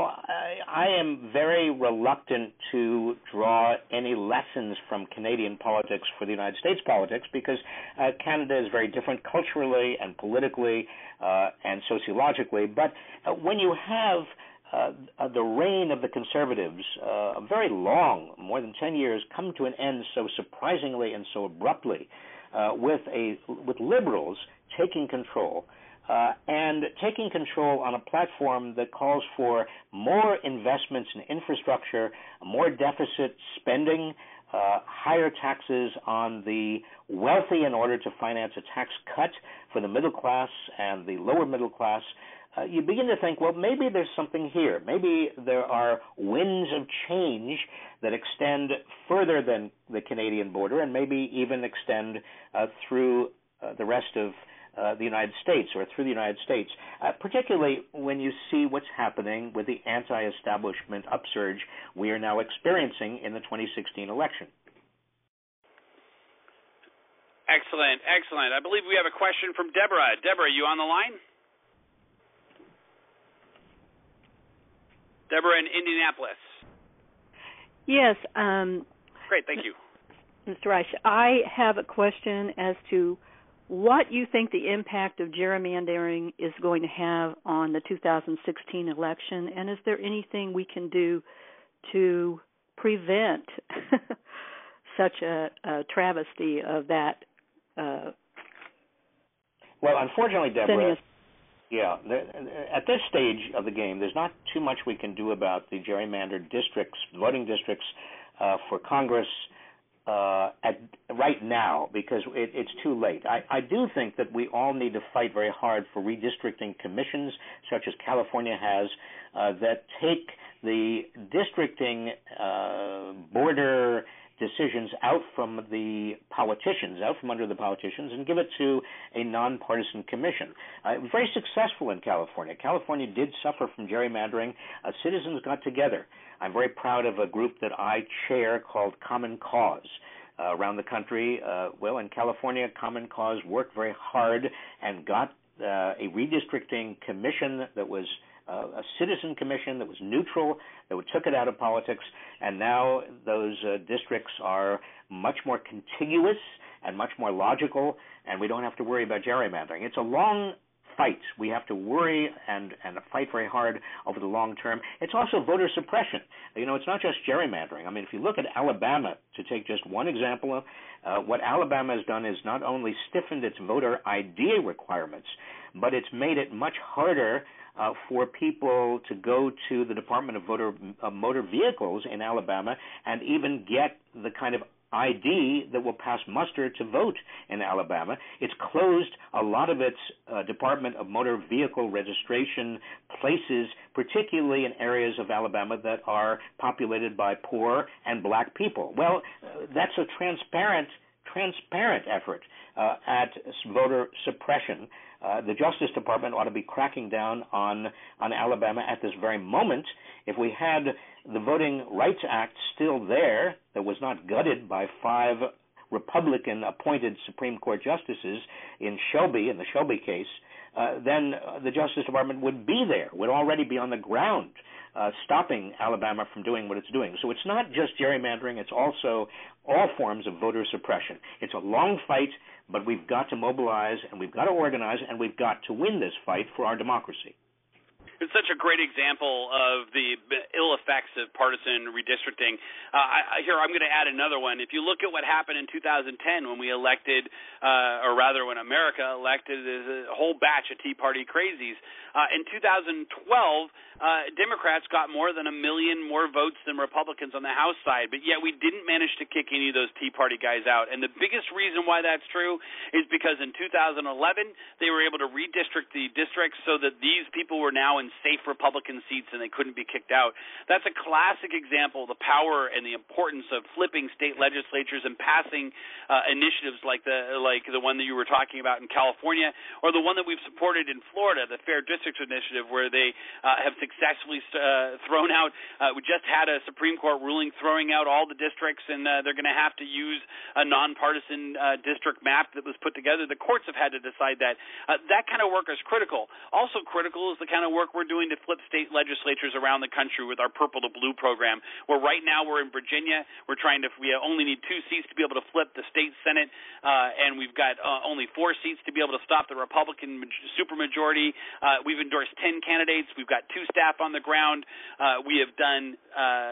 I am very reluctant to draw any lessons from Canadian politics for the United States politics because Canada is very different culturally and politically and sociologically. But when you have the reign of the Conservatives, very long, more than 10 years, come to an end so surprisingly and so abruptly, with Liberals taking control, and taking control on a platform that calls for more investments in infrastructure, more deficit spending, higher taxes on the wealthy in order to finance a tax cut for the middle class and the lower middle class, you begin to think, well, maybe there's something here. Maybe there are winds of change that extend further than the Canadian border and maybe even extend through the rest of the United States or through the United States, particularly when you see what's happening with the anti-establishment upsurge we are now experiencing in the 2016 election. Excellent, excellent. I believe we have a question from Deborah. Deborah, are you on the line? Deborah in Indianapolis. Yes. Great, thank you. Mr. Reich, I have a question as to what you think the impact of gerrymandering is going to have on the 2016 election, and is there anything we can do to prevent such a travesty of that? Well, unfortunately, Deborah, at this stage of the game, there's not too much we can do about the gerrymandered districts, voting districts for Congress right now, because it's too late. I do think that we all need to fight very hard for redistricting commissions, such as California has, that take the districting border decisions out from the politicians, out from under the politicians, and give it to a nonpartisan commission. Very successful in California. California did suffer from gerrymandering. Citizens got together. I'm very proud of a group that I chair called Common Cause. Around the country, in California, Common Cause worked very hard and got a redistricting commission that was a citizen commission that was neutral, that took it out of politics, and now those districts are much more contiguous and much more logical, and we don't have to worry about gerrymandering. It's a long fight. We have to worry and fight very hard over the long term. It's also voter suppression. It's not just gerrymandering. I mean, if you look at Alabama, to take just one example, what Alabama has done is not only stiffened its voter ID requirements, but it's made it much harder for people to go to the Department of Motor Vehicles in Alabama and even get the kind of ID that will pass muster to vote in Alabama. It's closed a lot of its Department of Motor Vehicle registration places, particularly in areas of Alabama that are populated by poor and black people. Well, that's a transparent transparent effort at voter suppression. The Justice Department ought to be cracking down on Alabama at this very moment. If we had the Voting Rights Act still there, that was not gutted by 5 Republican-appointed Supreme Court justices in the Shelby case, then the Justice Department would be there, would already be on the ground, stopping Alabama from doing what it's doing. So it's not just gerrymandering, it's also all forms of voter suppression. It's a long fight, but we've got to mobilize, and we've got to organize, and we've got to win this fight for our democracy. It's such a great example of the ill effects of partisan redistricting. Here, I'm going to add another one. If you look at what happened in 2010 when we elected, or rather when America elected a whole batch of Tea Party crazies, in 2012, Democrats got more than 1 million more votes than Republicans on the House side, but yet we didn't manage to kick any of those Tea Party guys out. And the biggest reason why that's true is because in 2011, they were able to redistrict the districts so that these people were now in safe Republican seats and they couldn't be kicked out. That's a classic example of the power and the importance of flipping state legislatures and passing initiatives like the one that you were talking about in California, or the one that we've supported in Florida, the Fair Districts Initiative, where they have successfully thrown out. We just had a Supreme Court ruling throwing out all the districts, and they're going to have to use a nonpartisan district map that was put together. The courts have had to decide that. That kind of work is critical. Also critical is the kind of work we're doing to flip state legislatures around the country with our Purple to Blue program, where right now we're in Virginia. We only need 2 seats to be able to flip the state Senate, and we've got only 4 seats to be able to stop the Republican supermajority. We've endorsed 10 candidates. We've got 2 staff on the ground. We have done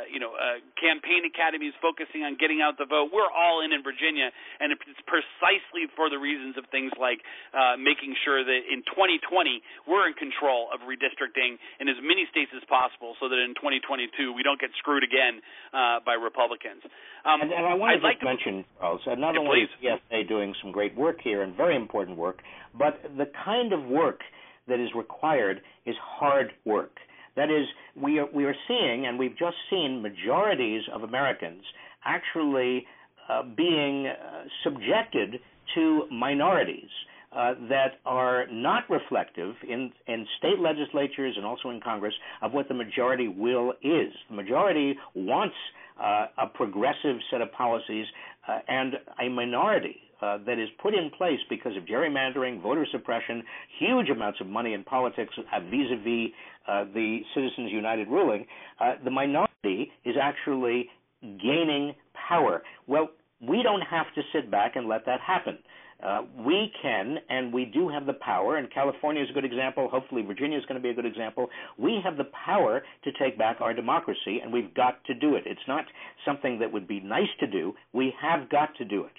campaign academies focusing on getting out the vote. We're all in Virginia, and it's precisely for the reasons of things like making sure that in 2020 we're in control of redistricting in as many states as possible, so that in 2022 we don't get screwed again by Republicans. And I want to mention, Charles, not only is DFA doing some great work here and very important work, but the kind of work that is required is hard work. That is, we are seeing, and we've just seen, majorities of Americans actually being subjected to minorities that are not reflective in state legislatures and also in Congress of what the majority will is. The majority wants a progressive set of policies, and a minority that is put in place because of gerrymandering, voter suppression, huge amounts of money in politics vis-a-vis the Citizens United ruling, the minority is actually gaining power. Well, we don't have to sit back and let that happen. We can, and we do have the power, and California is a good example. Hopefully Virginia is going to be a good example. We have the power to take back our democracy, and we've got to do it. It's not something that would be nice to do. We have got to do it.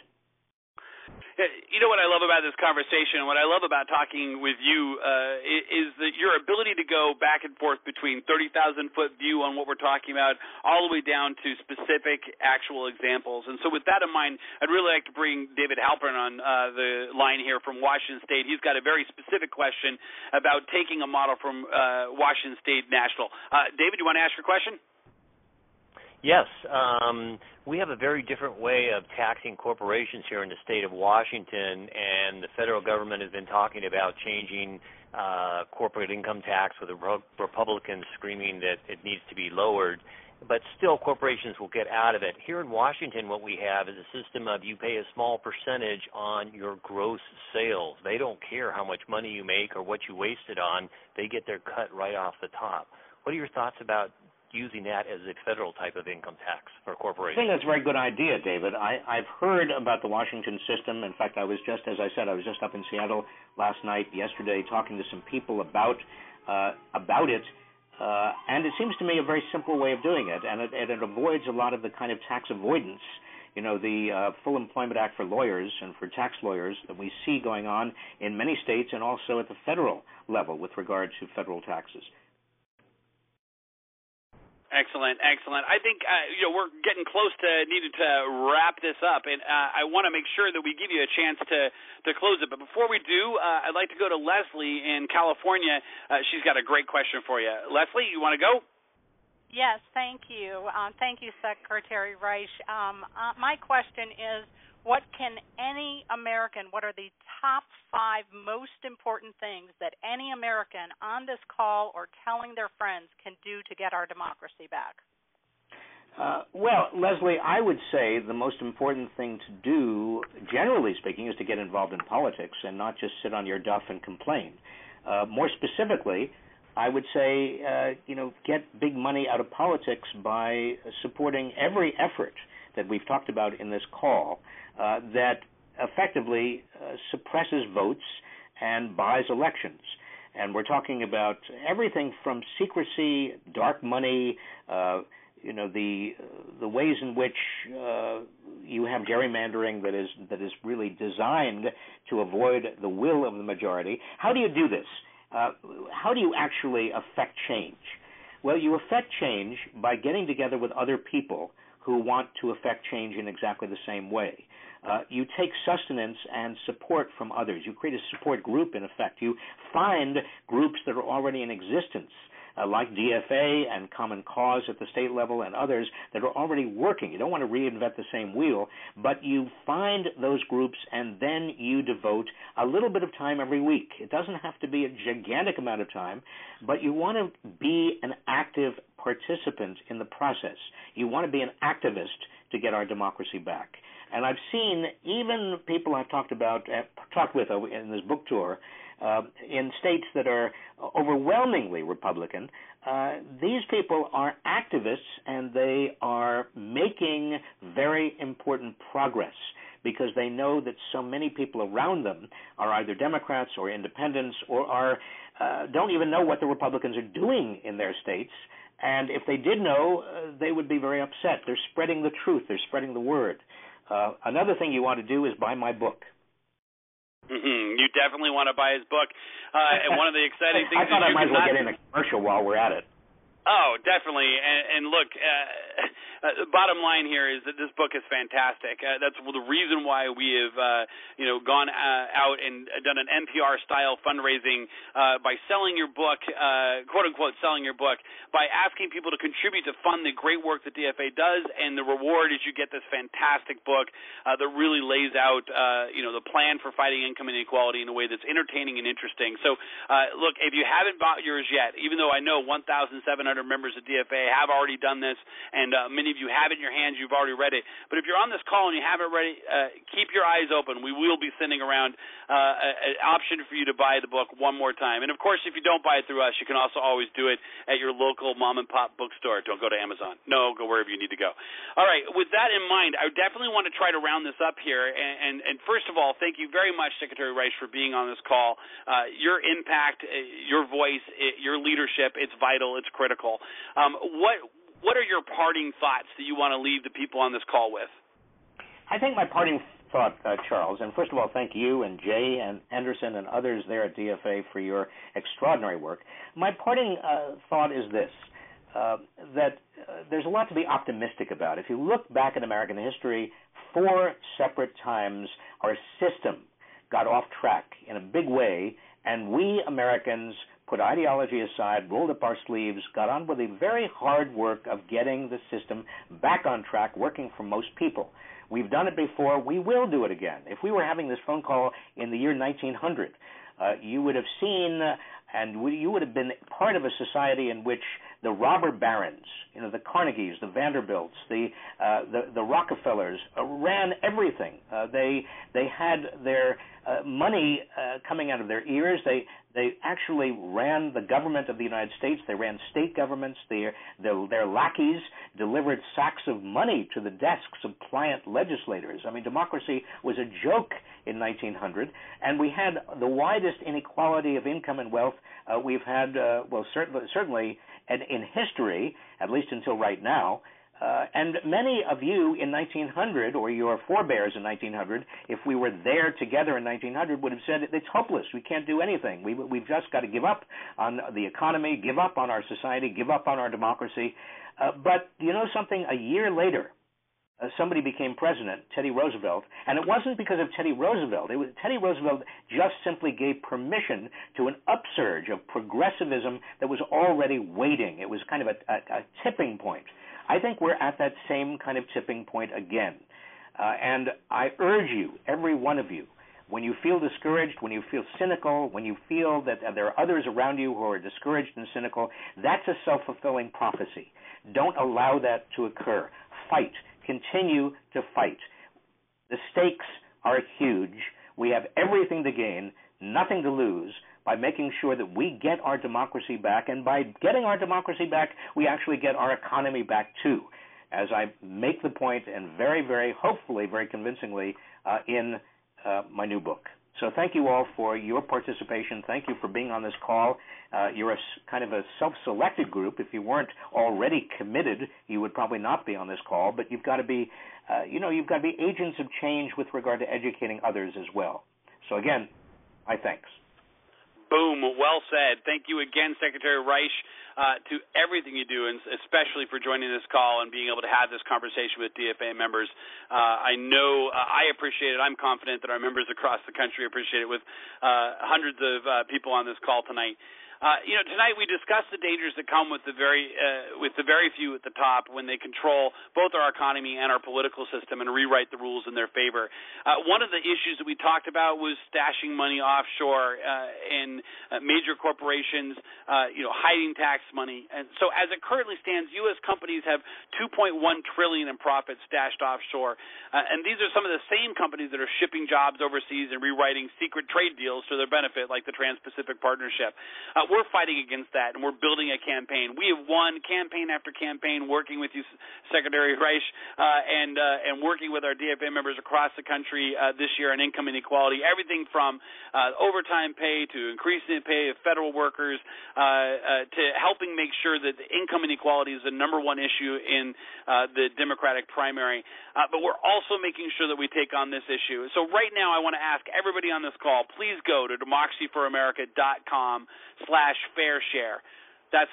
You know what I love about this conversation, what I love about talking with you is that your ability to go back and forth between 30,000-foot view on what we're talking about all the way down to specific actual examples. And so with that in mind, I'd really like to bring David Halpern on the line here from Washington State. He's got a very specific question about taking a model from Washington State National. David, you want to ask your question? Yes. We have a very different way of taxing corporations here in the state of Washington, and the federal government has been talking about changing corporate income tax, with the Republicans screaming that it needs to be lowered. But still, corporations will get out of it. Here in Washington, what we have is a system of you pay a small percentage on your gross sales. They don't care how much money you make or what you waste it on. They get their cut right off the top. What are your thoughts about using that as a federal type of income tax for corporations? I think that's a very good idea, David. I've heard about the Washington system. In fact, I was just up in Seattle last night, yesterday, talking to some people about it, and it seems to me a very simple way of doing it, and it avoids a lot of the kind of tax avoidance, the Full Employment Act for lawyers and for tax lawyers that we see going on in many states, and also at the federal level with regard to federal taxes. Excellent. I think we're getting close to needing to wrap this up, and I want to make sure that we give you a chance to close it. But before we do, I'd like to go to Leslie in California. She's got a great question for you. Leslie, you want to go? Yes, thank you. Thank you, Secretary Reich. My question is, what are the top 5 most important things that any American on this call or telling their friends can do to get our democracy back? Well, Leslie, I would say the most important thing to do, generally speaking, is to get involved in politics and not just sit on your duff and complain. More specifically, I would say, get big money out of politics by supporting every effort that we've talked about in this call that effectively suppresses votes and buys elections. And we're talking about everything from secrecy, dark money, the ways in which you have gerrymandering that is really designed to avoid the will of the majority. How do you do this? How do you actually affect change? Well, you affect change by getting together with other people who want to affect change in exactly the same way. You take sustenance and support from others. You create a support group, in effect. You find groups that are already in existence, like DFA and Common Cause at the state level and others that are already working. You don't want to reinvent the same wheel, but you find those groups and then you devote a little bit of time every week. It doesn't have to be a gigantic amount of time, but you want to be an active participant in the process. You want to be an activist to get our democracy back. And I've seen even people I've talked with in this book tour in states that are overwhelmingly Republican. These people are activists, and they are making very important progress because they know that so many people around them are either Democrats or independents or don't even know what the Republicans are doing in their states. And if they did know, they would be very upset. They're spreading the truth. They're spreading the word. Another thing you want to do is buy my book. You definitely want to buy his book. And one of the exciting things I thought I might as well get in a commercial while we're at it. Oh, definitely. And look, bottom line here is that this book is fantastic. That's the reason why we have, gone out and done an NPR-style fundraising by selling your book, quote-unquote selling your book, by asking people to contribute to fund the great work that DFA does, and the reward is you get this fantastic book that really lays out, the plan for fighting income inequality in a way that's entertaining and interesting. So, look, if you haven't bought yours yet, even though I know 1,700 members of DFA have already done this, and many of you have it in your hands, you've already read it. But if you're on this call and you haven't read it, keep your eyes open. We will be sending around an option for you to buy the book one more time. And, of course, if you don't buy it through us, you can also always do it at your local mom-and-pop bookstore. Don't go to Amazon. No, go wherever you need to go. All right, with that in mind, I definitely want to try to round this up here. And first of all, thank you very much, Secretary Reich, for being on this call. Your impact, your voice, your leadership, it's vital, it's critical. What are your parting thoughts that you want to leave the people on this call with? I think my parting thought, Charles, and first of all, thank you and Jay and Anderson and others there at DFA for your extraordinary work. My parting thought is this, that there's a lot to be optimistic about. If you look back at American history, 4 separate times our system got off track in a big way, and we Americans put ideology aside, rolled up our sleeves, got on with the very hard work of getting the system back on track, working for most people. We've done it before. We will do it again. If we were having this phone call in the year 1900, you would have seen you would have been part of a society in which the robber barons, the Carnegies, the Vanderbilts, the Rockefellers ran everything. They had their money coming out of their ears. They actually ran the government of the United States. They ran state governments. Their lackeys delivered sacks of money to the desks of pliant legislators. I mean, democracy was a joke in 1900, and we had the widest inequality of income and wealth we've had, certainly in history, at least until right now. And many of you in 1900, or your forebears in 1900, if we were there together in 1900, would have said it's hopeless. We can't do anything. We've just got to give up on the economy, give up on our society, give up on our democracy. But you know something? A year later, somebody became president, Teddy Roosevelt, and it wasn't because of Teddy Roosevelt. Teddy Roosevelt just simply gave permission to an upsurge of progressivism that was already waiting. It was kind of a tipping point. I think we're at that same kind of tipping point again. And I urge you, every one of you, when you feel discouraged, when you feel cynical, when you feel that there are others around you who are discouraged and cynical, that's a self-fulfilling prophecy. Don't allow that to occur. Fight. Continue to fight. The stakes are huge. We have everything to gain, nothing to lose, by making sure that we get our democracy back. And by getting our democracy back, we actually get our economy back too, as I make the point, and very, very, hopefully, very convincingly, in my new book. So thank you all for your participation. Thank you for being on this call. You're kind of a self-selected group. If you weren't already committed, you would probably not be on this call. But you've got to be, you've got to be agents of change with regard to educating others as well. So again, my thanks. Boom. Well said. Thank you again, Secretary Reich, to everything you do, and especially for joining this call and being able to have this conversation with DFA members. I know I appreciate it. I'm confident that our members across the country appreciate it, with hundreds of people on this call tonight. Tonight we discussed the dangers that come with the very few at the top when they control both our economy and our political system and rewrite the rules in their favor. One of the issues that we talked about was stashing money offshore in major corporations, hiding tax money. And so, as it currently stands, U.S. companies have $2.1 trillion in profits stashed offshore, and these are some of the same companies that are shipping jobs overseas and rewriting secret trade deals to their benefit, like the Trans-Pacific Partnership. We're fighting against that, and we're building a campaign. We have won campaign after campaign working with you, Secretary Reich, and working with our DFA members across the country this year on income inequality, everything from overtime pay to increasing the pay of federal workers to helping make sure that the income inequality is the number one issue in the Democratic primary. But we're also making sure that we take on this issue. So right now I want to ask everybody on this call, please go to democracyforamerica.com/fairshare. That's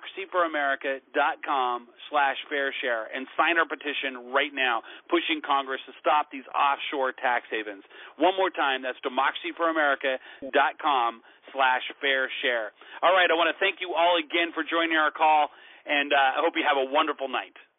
democracyforamerica.com/fairshare, and sign our petition right now, pushing Congress to stop these offshore tax havens. One more time, that's democracyforamerica.com/fairshare. All right, I want to thank you all again for joining our call, and I hope you have a wonderful night.